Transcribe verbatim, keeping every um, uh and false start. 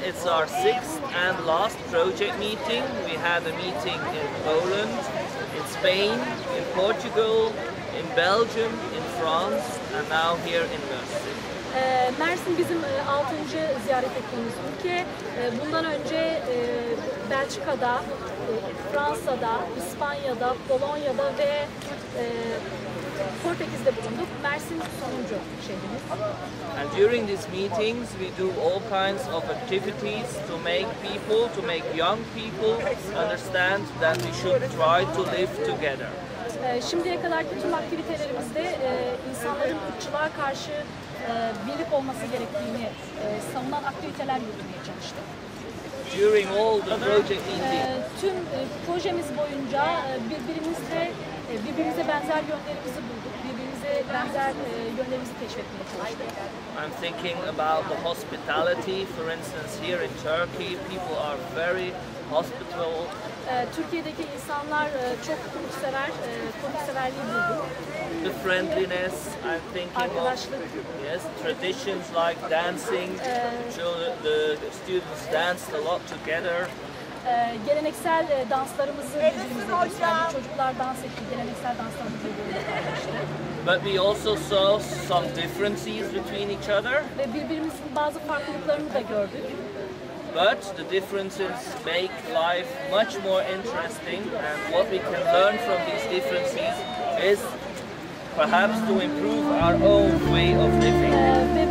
it's our sixth and last project meeting. We had a meeting in Poland, in Spain, in Portugal, in Belgium, in France, and now here in Mersin. E, Mersin bizim e, altıncı ziyaret ettiğimiz ülke. E, bundan önce e, Belçika'da, e, Fransa'da, İspanya'da, Polonya'da ve e, Portekiz'de bulunduk. Mersin sonuncu şehrimiz. And during these meetings we do all kinds of activities to make people, to make young people understand that we should try to live together. E, şimdiye kadarki tüm aktivitelerimizde e, insanların ırkçılığa karşı e, birlik olması gerektiğini e, savunan aktiviteler yürütmeye çalıştık. During all the project E, meetings, tüm e, projemiz boyunca e, birbirimizle e, birbirimize benzer yönlerimizi bulduk. Birbirimize benzer e, yönlerimizi keşfetmeye çalıştık. I'm thinking about the hospitality. For instance, here in Turkey, people are very hospitable. E, Türkiye'deki insanlar e, çok konuksever, e, konukseverliği bulduk. The friendliness, I'm thinking of Arkadaşlık, yes, traditions like dancing. The children, the students danced a lot together. e, geleneksel e, danslarımızı birbirimize gösterdik. Çocuklar dans etti, geleneksel danslarımızı birbirimize paylaştık. But we also saw some differences between each other. Ve birbirimizin bazı farklılıklarını da gördük. But the differences make life much more interesting, and what we can learn from these differences is perhaps to improve our own way of living. E, ve